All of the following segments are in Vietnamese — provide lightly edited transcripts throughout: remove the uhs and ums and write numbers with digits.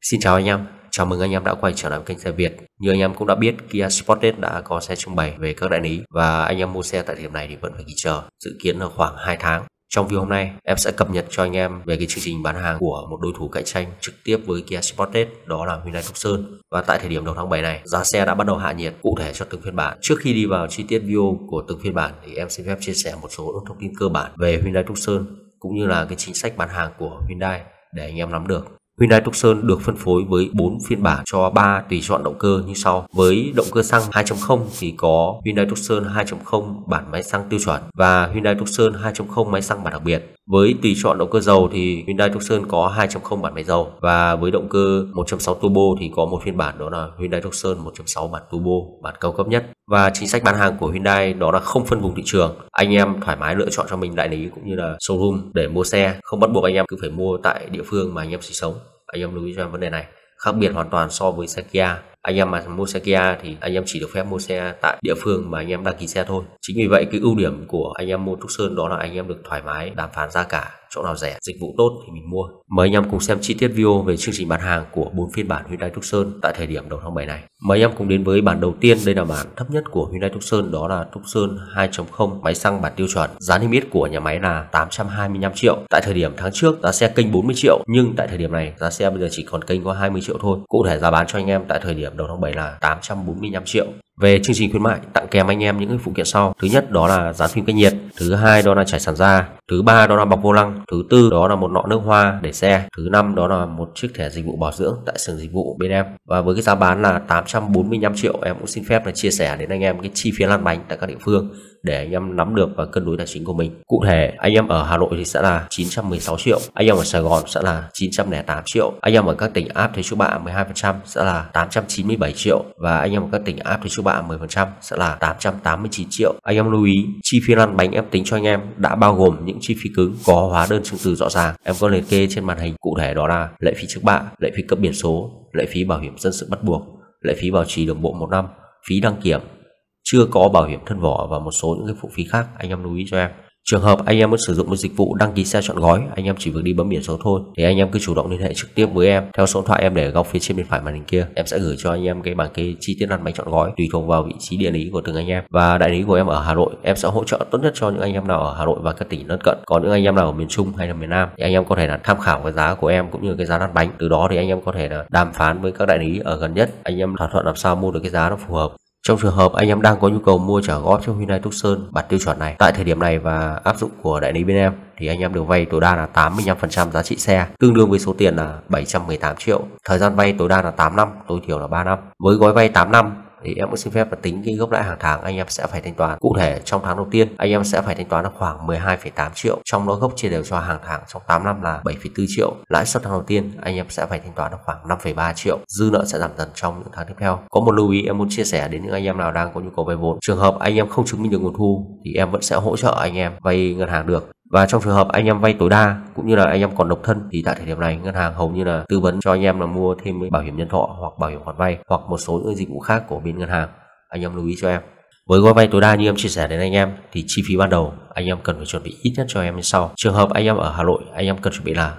Xin chào anh em, chào mừng anh em đã quay trở lại kênh xe Việt. Như anh em cũng đã biết, Kia Sportage đã có xe trưng bày về các đại lý và anh em mua xe tại thời điểm này thì vẫn phải ký chờ, dự kiến là khoảng 2 tháng. Trong video hôm nay, em sẽ cập nhật cho anh em về cái chương trình bán hàng của một đối thủ cạnh tranh trực tiếp với Kia Sportage, đó là Hyundai Tucson. Và tại thời điểm đầu tháng 7 này, giá xe đã bắt đầu hạ nhiệt cụ thể cho từng phiên bản. Trước khi đi vào chi tiết video của từng phiên bản thì em xin phép chia sẻ một số thông tin cơ bản về Hyundai Tucson cũng như là cái chính sách bán hàng của Hyundai để anh em nắm được. Hyundai Tucson được phân phối với 4 phiên bản cho 3 tùy chọn động cơ như sau. Với động cơ xăng 2.0 thì có Hyundai Tucson 2.0 bản máy xăng tiêu chuẩn và Hyundai Tucson 2.0 máy xăng bản đặc biệt. Với tùy chọn động cơ dầu thì Hyundai Tucson có 2.0 bản máy dầu và với động cơ 1.6 turbo thì có một phiên bản đó là Hyundai Tucson 1.6 bản turbo, bản cao cấp nhất. Và chính sách bán hàng của Hyundai đó là không phân vùng thị trường. Anh em thoải mái lựa chọn cho mình đại lý cũng như là showroom để mua xe, không bắt buộc anh em cứ phải mua tại địa phương mà anh em sinh sống. Anh em lưu ý cho em vấn đề này. Khác biệt hoàn toàn so với xe Kia. Anh em mà mua xe Kia thì anh em chỉ được phép mua xe tại địa phương mà anh em đăng ký xe thôi. Chính vì vậy cái ưu điểm của anh em mua Tucson đó là anh em được thoải mái đàm phán giá cả, chỗ nào rẻ, dịch vụ tốt thì mình mua. Mời anh em cùng xem chi tiết video về chương trình bán hàng của 4 phiên bản Hyundai Tucson tại thời điểm đầu tháng 7 này. Mời anh em cùng đến với bản đầu tiên, đây là bản thấp nhất của Hyundai Tucson, đó là Tucson 2.0 máy xăng bản tiêu chuẩn. Giá niêm yết của nhà máy là 825 triệu. Tại thời điểm tháng trước giá xe kênh 40 triệu nhưng tại thời điểm này giá xe bây giờ chỉ còn kênh có 20 triệu thôi. Cụ thể giá bán cho anh em tại thời điểm đầu tháng 7 là 845 triệu. Về chương trình khuyến mại tặng kèm anh em những phụ kiện sau. Thứ nhất đó là dán phim cách nhiệt, thứ hai đó là trải sàn da, thứ ba đó là bọc vô lăng, thứ tư đó là một nọ nước hoa để xe, thứ năm đó là một chiếc thẻ dịch vụ bảo dưỡng tại xưởng dịch vụ bên em. Và với cái giá bán là 845 triệu, em cũng xin phép là chia sẻ đến anh em cái chi phí lăn bánh tại các địa phương để anh em nắm được và cân đối tài chính của mình. Cụ thể anh em ở Hà Nội thì sẽ là 916 triệu, anh em ở Sài Gòn sẽ là 908 triệu, anh em ở các tỉnh áp thuế trước bạ 12% sẽ là 897 triệu và anh em ở các tỉnh áp thuế trước bạ 10% sẽ là 889 triệu. Anh em lưu ý chi phí lăn bánh em tính cho anh em đã bao gồm những chi phí cứng có hóa đơn chứng từ rõ ràng. Em có liệt kê trên màn hình cụ thể, đó là lệ phí trước bạ, lệ phí cấp biển số, lệ phí bảo hiểm dân sự bắt buộc, lệ phí bảo trì đường bộ 1 năm, phí đăng kiểm, chưa có bảo hiểm thân vỏ và một số những cái phụ phí khác. Anh em lưu ý cho em. Trường hợp anh em muốn sử dụng một dịch vụ đăng ký xe trọn gói, anh em chỉ việc đi bấm biển số thôi, thì anh em cứ chủ động liên hệ trực tiếp với em theo số điện thoại em để ở góc phía trên bên phải màn hình kia. Em sẽ gửi cho anh em cái bảng kê chi tiết lăn bánh trọn gói tùy thuộc vào vị trí địa lý của từng anh em. Và đại lý của em ở Hà Nội, em sẽ hỗ trợ tốt nhất cho những anh em nào ở Hà Nội và các tỉnh lân cận. Còn những anh em nào ở miền Trung hay là miền Nam thì anh em có thể là tham khảo cái giá của em cũng như cái giá lăn bánh. Từ đó thì anh em có thể là đàm phán với các đại lý ở gần nhất, anh em thỏa thuận làm sao mua được cái giá nó phù hợp. Trong trường hợp anh em đang có nhu cầu mua trả góp cho Hyundai Tucson bản tiêu chuẩn này tại thời điểm này và áp dụng của đại lý bên em thì anh em được vay tối đa là 85% giá trị xe, tương đương với số tiền là 718 triệu. Thời gian vay tối đa là 8 năm, tối thiểu là 3 năm. Với gói vay 8 năm thì em cũng xin phép là tính cái gốc lãi hàng tháng anh em sẽ phải thanh toán. Cụ thể trong tháng đầu tiên anh em sẽ phải thanh toán là khoảng 12,8 triệu, trong đó gốc chia đều cho hàng tháng trong 8 năm là 7,4 triệu. Lãi suất tháng đầu tiên anh em sẽ phải thanh toán là khoảng 5,3 triệu. Dư nợ sẽ giảm dần trong những tháng tiếp theo. Có một lưu ý em muốn chia sẻ đến những anh em nào đang có nhu cầu vay vốn. Trường hợp anh em không chứng minh được nguồn thu thì em vẫn sẽ hỗ trợ anh em vay ngân hàng được. Và trong trường hợp anh em vay tối đa cũng như là anh em còn độc thân thì tại thời điểm này ngân hàng hầu như là tư vấn cho anh em là mua thêm bảo hiểm nhân thọ hoặc bảo hiểm khoản vay hoặc một số những dịch vụ khác của bên ngân hàng. Anh em lưu ý cho em. Với gói vay tối đa như em chia sẻ đến anh em thì chi phí ban đầu anh em cần phải chuẩn bị ít nhất cho em như sau. Trường hợp anh em ở Hà Nội anh em cần chuẩn bị là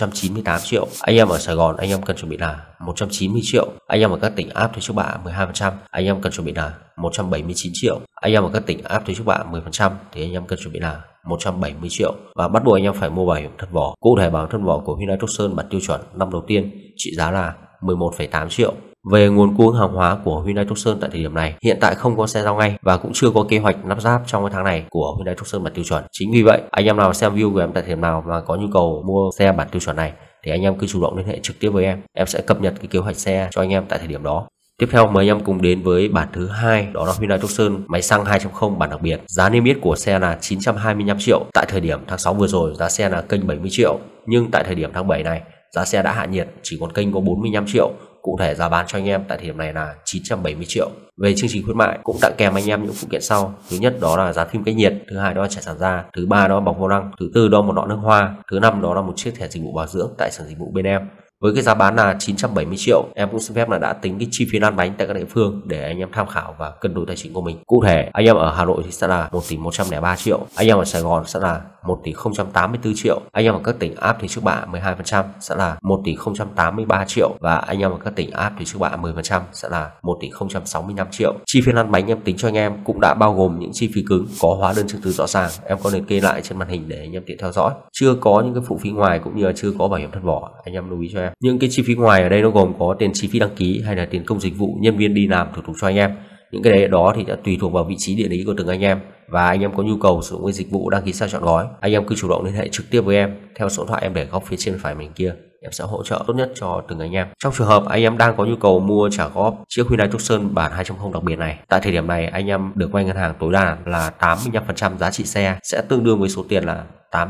198 triệu, anh em ở Sài Gòn anh em cần chuẩn bị là 190 triệu, anh em ở các tỉnh áp thuế trước bạ 12% anh em cần chuẩn bị là 179 triệu, anh em ở các tỉnh áp thuế trước bạ 10% thì anh em cần chuẩn bị là 170 triệu. Và bắt buộc anh em phải mua bảo hiểm thân vỏ. Cụ thể bảo hiểm thân vỏ của Hyundai Tucson bản tiêu chuẩn năm đầu tiên trị giá là 11,8 triệu. Về nguồn cung hàng hóa của Hyundai Tucson tại thời điểm này, hiện tại không có xe giao ngay và cũng chưa có kế hoạch lắp ráp trong cái tháng này của Hyundai Tucson bản tiêu chuẩn. Chính vì vậy, anh em nào xem video của em tại thời điểm nào mà có nhu cầu mua xe bản tiêu chuẩn này thì anh em cứ chủ động liên hệ trực tiếp với em. Em sẽ cập nhật cái kế hoạch xe cho anh em tại thời điểm đó. Tiếp theo mời anh em cùng đến với bản thứ hai, đó là Hyundai Tucson máy xăng 2.0 bản đặc biệt. Giá niêm yết của xe là 925 triệu. Tại thời điểm tháng 6 vừa rồi giá xe là kênh 70 triệu, nhưng tại thời điểm tháng 7 này giá xe đã hạ nhiệt chỉ còn kênh có 45 triệu. Cụ thể giá bán cho anh em tại thời điểm này là 970 triệu. Về chương trình khuyến mại cũng tặng kèm anh em những phụ kiện sau. Thứ nhất đó là dán phim cách nhiệt, thứ hai đó là trải sàn da, thứ ba đó là bọc vô lăng, thứ tư đó là một nọ nước hoa, thứ năm đó là một chiếc thẻ dịch vụ bảo dưỡng tại xưởng dịch vụ bên em. Với cái giá bán là 970 triệu, em cũng xin phép là đã tính cái chi phí lăn bánh tại các địa phương để anh em tham khảo và cân đối tài chính của mình. Cụ thể, anh em ở Hà Nội thì sẽ là 1 tỷ 103 triệu, anh em ở Sài Gòn sẽ là 1 tỷ 084 triệu. Anh em ở các tỉnh áp thuế trước bạ 12% sẽ là 1 tỷ 083 triệu và anh em ở các tỉnh áp thuế trước bạ 10% sẽ là 1 tỷ 065 triệu. Chi phí lăn bánh em tính cho anh em cũng đã bao gồm những chi phí cứng, có hóa đơn chứng từ rõ ràng. Em có liệt kê lại trên màn hình để anh em tiện theo dõi. Chưa có những cái phụ phí ngoài cũng như là chưa có bảo hiểm thân vỏ. Anh em lưu ý cho em. Những cái chi phí ngoài ở đây nó gồm có tiền chi phí đăng ký hay là tiền công dịch vụ nhân viên đi làm thủ tục cho anh em. Những cái đấy đó thì đã tùy thuộc vào vị trí địa lý của từng anh em, và anh em có nhu cầu sử dụng cái dịch vụ đăng ký sao chọn gói, anh em cứ chủ động liên hệ trực tiếp với em theo số điện thoại em để góc phía trên phải mình kia. Em sẽ hỗ trợ tốt nhất cho từng anh em. Trong trường hợp anh em đang có nhu cầu mua trả góp chiếc Hyundai Tucson bản 2.0 đặc biệt này, tại thời điểm này anh em được vay ngân hàng tối đa là 85% giá trị xe, sẽ tương đương với số tiền là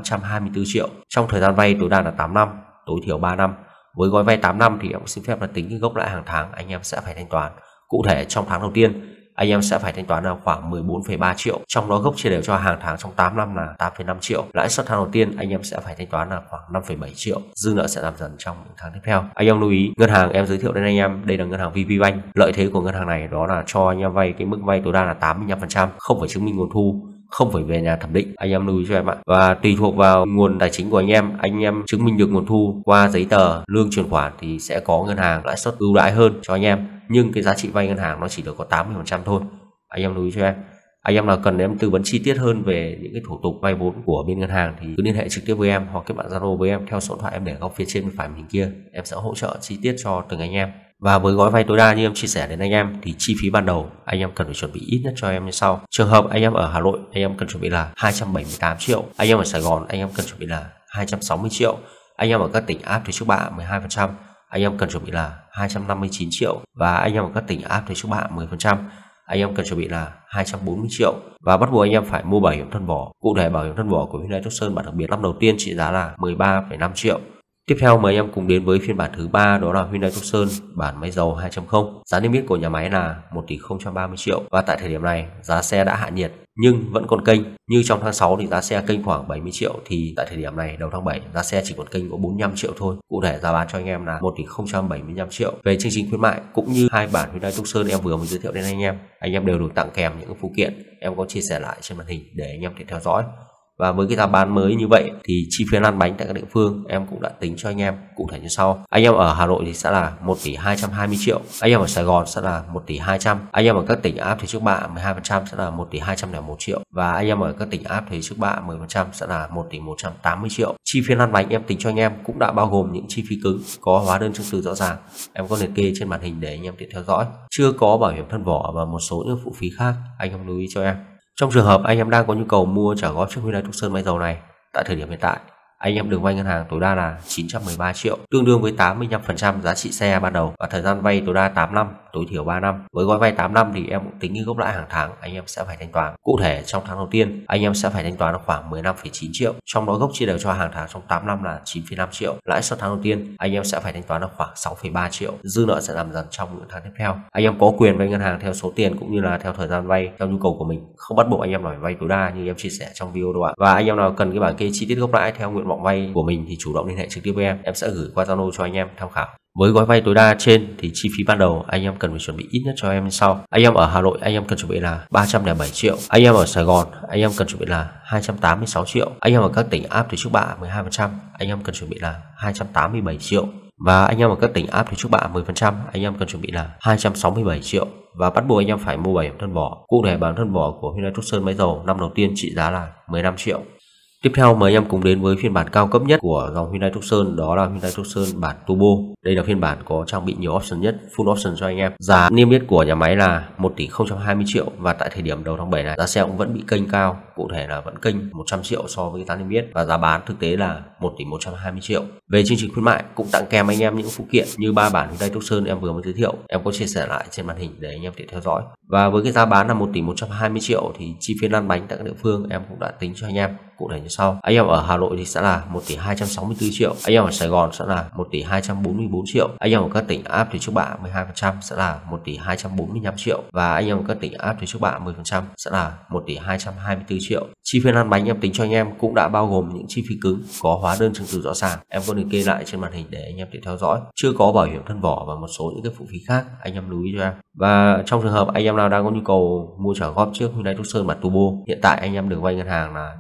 824 triệu. Trong thời gian vay tối đa là 8 năm, tối thiểu 3 năm. Với gói vay 8 năm thì em xin phép là tính cái gốc lãi hàng tháng anh em sẽ phải thanh toán. Cụ thể trong tháng đầu tiên anh em sẽ phải thanh toán là khoảng 14,3 triệu, trong đó gốc chia đều cho hàng tháng trong 8 năm là 8,5 triệu. Lãi suất tháng đầu tiên anh em sẽ phải thanh toán là khoảng 5,7 triệu, dư nợ sẽ giảm dần trong những tháng tiếp theo. Anh em lưu ý, ngân hàng em giới thiệu đến anh em đây là ngân hàng VPBank. Lợi thế của ngân hàng này đó là cho anh em vay cái mức vay tối đa là 85%, không phải chứng minh nguồn thu, không phải về nhà thẩm định. Anh em lưu ý cho em ạ. Và tùy thuộc vào nguồn tài chính của anh em chứng minh được nguồn thu qua giấy tờ lương chuyển khoản thì sẽ có ngân hàng lãi suất ưu đãi hơn cho anh em, nhưng cái giá trị vay ngân hàng nó chỉ được có 80% thôi. Anh em lưu ý cho em. Anh em nào cần em tư vấn chi tiết hơn về những cái thủ tục vay vốn của bên ngân hàng thì cứ liên hệ trực tiếp với em hoặc kết bạn Zalo với em theo số điện thoại em để góc phía trên bên phải mình kia. Em sẽ hỗ trợ chi tiết cho từng anh em. Và với gói vay tối đa như em chia sẻ đến anh em thì chi phí ban đầu anh em cần phải chuẩn bị ít nhất cho em như sau. Trường hợp anh em ở Hà Nội anh em cần chuẩn bị là 278 triệu, anh em ở Sài Gòn anh em cần chuẩn bị là 260 triệu, anh em ở các tỉnh áp thuế trước bạ 12% anh em cần chuẩn bị là 259 triệu, và anh em ở các tỉnh áp thuế trước bạ 10% anh em cần chuẩn bị là 240 triệu. Và bắt buộc anh em phải mua bảo hiểm thân vỏ. Cụ thể bảo hiểm thân vỏ của Hyundai Tucson bản đặc biệt năm đầu tiên trị giá là 13,5 triệu. Tiếp theo mời anh em cùng đến với phiên bản thứ 3, đó là Hyundai Tucson bản máy dầu 2.0. Giá niêm yết của nhà máy là 1 tỷ 030 triệu và tại thời điểm này giá xe đã hạ nhiệt nhưng vẫn còn kênh. Như trong tháng 6 thì giá xe kênh khoảng 70 triệu thì tại thời điểm này đầu tháng 7 giá xe chỉ còn kênh có 45 triệu thôi. Cụ thể giá bán cho anh em là 1 tỷ 075 triệu. Về chương trình khuyến mại cũng như hai bản Hyundai Tucson em vừa mới giới thiệu đến anh em đều được tặng kèm những phụ kiện. Em có chia sẻ lại trên màn hình để anh em thể theo dõi. Và với cái giá bán mới như vậy thì chi phí lăn bánh tại các địa phương em cũng đã tính cho anh em cụ thể như sau. Anh em ở Hà Nội thì sẽ là 1 tỷ 220 triệu, anh em ở Sài Gòn sẽ là 1 tỷ 200, anh em ở các tỉnh áp thuế trước bạ 12% sẽ là 1 tỷ 201 triệu, và anh em ở các tỉnh áp thuế trước bạ 10% sẽ là 1 tỷ 180 triệu. Chi phí lăn bánh em tính cho anh em cũng đã bao gồm những chi phí cứng, có hóa đơn chứng từ rõ ràng. Em có liệt kê trên màn hình để anh em tiện theo dõi. Chưa có bảo hiểm thân vỏ và một số những phụ phí khác, anh em lưu ý cho em. Trong trường hợp anh em đang có nhu cầu mua trả góp chiếc Hyundai Tucson máy dầu này, tại thời điểm hiện tại anh em được vay ngân hàng tối đa là 913 triệu, tương đương với 85% giá trị xe ban đầu, và thời gian vay tối đa 8 năm, tối thiểu 3 năm. Với gói vay 8 năm thì em cũng tính cái gốc lãi hàng tháng anh em sẽ phải thanh toán. Cụ thể trong tháng đầu tiên anh em sẽ phải thanh toán khoảng 15,9 triệu, trong đó gốc chia đều cho hàng tháng trong 8 năm là 9,5 triệu. Lãi suất tháng đầu tiên anh em sẽ phải thanh toán khoảng 6,3 triệu, dư nợ sẽ giảm dần trong những tháng tiếp theo. Anh em có quyền vay ngân hàng theo số tiền cũng như là theo thời gian vay theo nhu cầu của mình, không bắt buộc anh em phải vay tối đa như em chia sẻ trong video đâu ạ. Và anh em nào cần cái bảng kê chi tiết gốc lãi theo nguyện vọng vay của mình thì chủ động liên hệ trực tiếp với em sẽ gửi qua Zalo cho anh em tham khảo. Với gói vay tối đa trên thì chi phí ban đầu anh em cần phải chuẩn bị ít nhất cho em như sau. Anh em ở Hà Nội anh em cần chuẩn bị là 307 triệu, anh em ở Sài Gòn anh em cần chuẩn bị là 286 triệu, anh em ở các tỉnh áp thuế trước bạ 12% anh em cần chuẩn bị là 287 triệu, và anh em ở các tỉnh áp thuế trước bạ 10% anh em cần chuẩn bị là 267 triệu. Và bắt buộc anh em phải mua bảo hiểm thân vỏ. Cụ thể bảo hiểm thân vỏ của Hyundai Tucson máy dầu năm đầu tiên trị giá là 15 triệu. Tiếp theo mời anh em cùng đến với phiên bản cao cấp nhất của dòng Hyundai Tucson, đó là Hyundai Tucson bản Turbo. Đây là phiên bản có trang bị nhiều option nhất, full option cho anh em. Giá niêm yết của nhà máy là 1 tỷ 020 triệu và tại thời điểm đầu tháng 7 này giá xe cũng vẫn bị kênh cao, cụ thể là vẫn kênh 100 triệu so với giá niêm yết, và giá bán thực tế là 1 tỷ 120 triệu. Về chương trình khuyến mại cũng tặng kèm anh em những phụ kiện như 3 bản Hyundai Tucson em vừa mới giới thiệu, em có chia sẻ lại trên màn hình để anh em tiện theo dõi. Và với cái giá bán là 1 tỷ 120 triệu thì chi phí lăn bánh tại các địa phương em cũng đã tính cho anh em cụ thể như sau. Anh em ở Hà Nội thì sẽ là 1 tỷ 264 triệu, anh em ở Sài Gòn sẽ là 1 tỷ 244 triệu, anh em ở các tỉnh áp thuế trước bạ 12% sẽ là 1 tỷ 245 triệu, và anh em ở các tỉnh áp thuế trước bạ 10% sẽ là 1 tỷ 224 triệu. Chi phí lăn bánh em tính cho anh em cũng đã bao gồm những chi phí cứng, có hóa đơn chứng từ rõ ràng. Em có liệt kê lại trên màn hình để anh em tiện theo dõi. Chưa có bảo hiểm thân vỏ và một số những cái phụ phí khác, anh em lưu ý cho em. Và trong trường hợp anh em nào đang có nhu cầu mua trả góp chiếc Hyundai Tucson bản Turbo, hiện tại anh em được vay ngân hàng là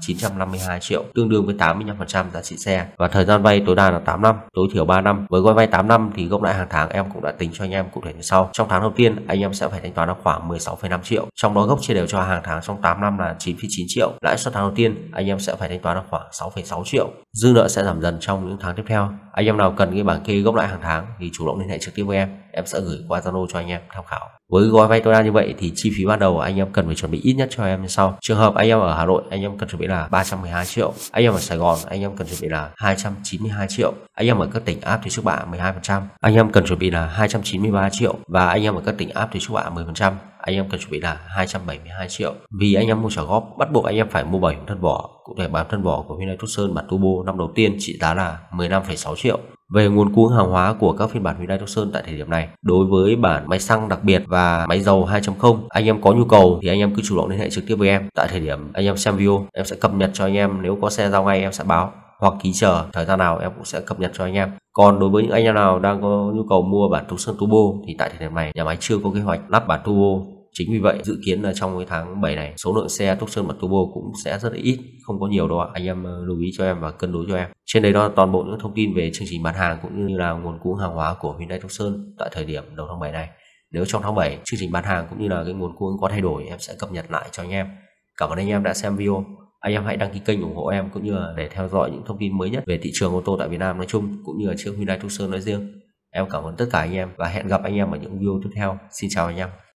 152 triệu, tương đương với 85% giá trị xe, và thời gian vay tối đa là 8 năm, tối thiểu 3 năm. Với gói vay 8 năm thì gốc lãi hàng tháng em cũng đã tính cho anh em cụ thể như sau. Trong tháng đầu tiên anh em sẽ phải thanh toán là khoảng 16,5 triệu, trong đó gốc chia đều cho hàng tháng trong 8 năm là 9,9 triệu. Lãi suất tháng đầu tiên anh em sẽ phải thanh toán là khoảng 6,6 triệu. Dư nợ sẽ giảm dần trong những tháng tiếp theo. Anh em nào cần cái bảng kê gốc lãi hàng tháng thì chủ động liên hệ trực tiếp với em sẽ gửi qua Zalo cho anh em tham khảo. Với gói vay tối đa như vậy thì chi phí ban đầu anh em cần phải chuẩn bị ít nhất cho em như sau. Trường hợp anh em ở Hà Nội anh em cần chuẩn bị là 312 triệu, anh em ở Sài Gòn anh em cần chuẩn bị là 292 triệu, anh em ở các tỉnh áp thuế trước bạ 12%, anh em cần chuẩn bị là 293 triệu, và anh em ở các tỉnh áp thuế trước bạ 10%, anh em cần chuẩn bị là 272 triệu. Vì anh em mua trả góp bắt buộc anh em phải mua bảo hiểm thân vỏ. Cụ thể bảo hiểm thân vỏ của Hyundai Tucson bản turbo năm đầu tiên trị giá là 15,6 triệu. Về nguồn cung hàng hóa của các phiên bản Hyundai Tucson tại thời điểm này, đối với bản máy xăng đặc biệt và máy dầu 2.0, anh em có nhu cầu thì anh em cứ chủ động liên hệ trực tiếp với em. Tại thời điểm anh em xem video, em sẽ cập nhật cho anh em, nếu có xe giao ngay em sẽ báo, hoặc ký chờ, thời gian nào em cũng sẽ cập nhật cho anh em. Còn đối với những anh em nào đang có nhu cầu mua bản Tucson turbo thì tại thời điểm này nhà máy chưa có kế hoạch lắp bản turbo. Chính vì vậy dự kiến là trong cái tháng 7 này số lượng xe Tucson bản turbo cũng sẽ rất là ít, không có nhiều đâu ạ. Anh em lưu ý cho em và cân đối cho em. Trên đây đó là toàn bộ những thông tin về chương trình bán hàng cũng như là nguồn cung hàng hóa của Hyundai Tucson tại thời điểm đầu tháng 7 này. Nếu trong tháng 7 chương trình bán hàng cũng như là cái nguồn cung có thay đổi, em sẽ cập nhật lại cho anh em. Cảm ơn anh em đã xem video. Anh em hãy đăng ký kênh ủng hộ em cũng như là để theo dõi những thông tin mới nhất về thị trường ô tô tại Việt Nam nói chung cũng như là chiếc Hyundai Tucson nói riêng. Em cảm ơn tất cả anh em và hẹn gặp anh em ở những video tiếp theo. Xin chào anh em.